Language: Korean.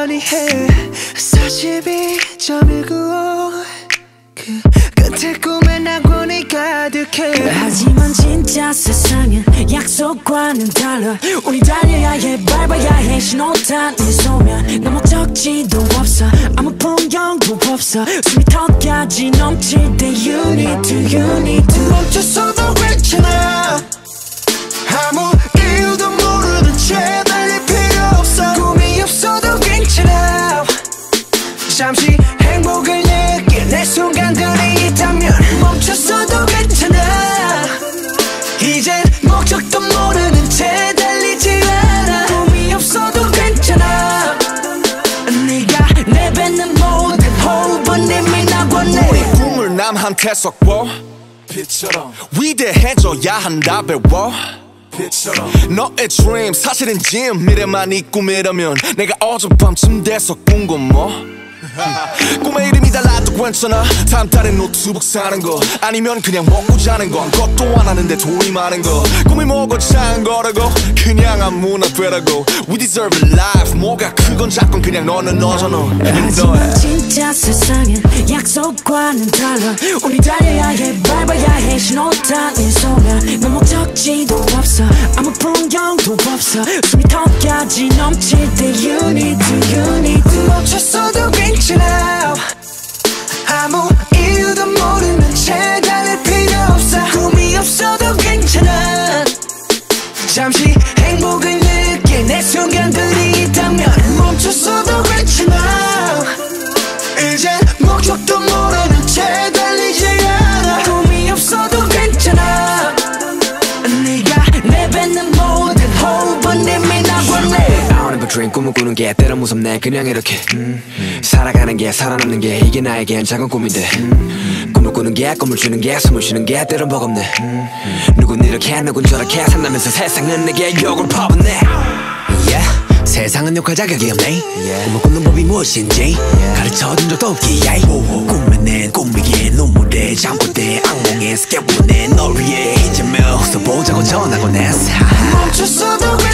천천히 해 42.195 그 끝에 꿈에 낙원이 가득해. 하지만 진짜 세상은 약속과는 달라. 우리 달려야 해 밟아야 해 신호탄 네 소면 너 목적지도 없어 아무 풍경도 없어 숨이 턱까지 넘칠 때 You need to 멈췄어도 괜찮아 아무 이유도 모르는 채 달릴 필요 없어 꿈이 없어도 괜찮아 잠시 행복을 느낄 내 순간들이 있다면 멈췄어도 괜찮아 이젠 목적도 모르는 채 달리지 않아 꿈이 없어도 괜찮아 네가 내뱉는 모든 호흡은 이미 나고네 우리 꿈을 남한테 섞어 빛처럼 위대해져야 한다 배워 빛처럼 너의 dream 사실은 짐 미래만 이 꿈이라면 내가 어젯밤쯤 돼서 꾼 건 뭐 꿈의 이름이 달라도 괜찮아 다음 달에 노트북 사는 거 아니면 그냥 먹고 자는 거 아무것도 안 하는데 돈이 많은 거 꿈이 뭐고 작은 거라고 그냥 아무나 되라고 We deserve a life 뭐가 크건 작건 그냥 너는 너잖아 하지만 진짜 세상은 약속과는 달라. 우리 달려야 해 밟아야 해 신호탄 네 소면 너 목적지도 없어 아무 풍경도 없어 숨이 턱까지 넘칠 때 You need to 멈췄어도 괜찮아 아무 이유도 모르는 채 달릴 필요 없어 꿈이 없어도 괜찮아 잠시 행복을 느낄 내 순간들이 있다면 멈췄어도 괜찮아 이젠 목적도 모르는 채 달리지 않아 꿈이 없어도 괜찮아 네가 내뱉는 모든 호흡은 이미 나고네 I don't have a dream 꿈을 꾸는 게 때론 무섭네 그냥 이렇게 살아가는 게 살아남는 게 이게 나에겐 작은 꿈인데 꿈을 꾸는 게 꿈을 주는 게 숨을 쉬는 게 때론 버겁네 누군 이렇게 누군 저렇게 산다면서 세상은 내게 욕을 퍼붓네 yeah. 세상은 욕할 자격이 없네 꿈을 꾸는 법이 무엇인지 가르쳐준 적도 없기에 꿈은 내 꿈이기에 눈물에 잠꼬대 악몽에 스케보네 널 위해 이제며 웃어보자고 전하곤 했어 멈췄어도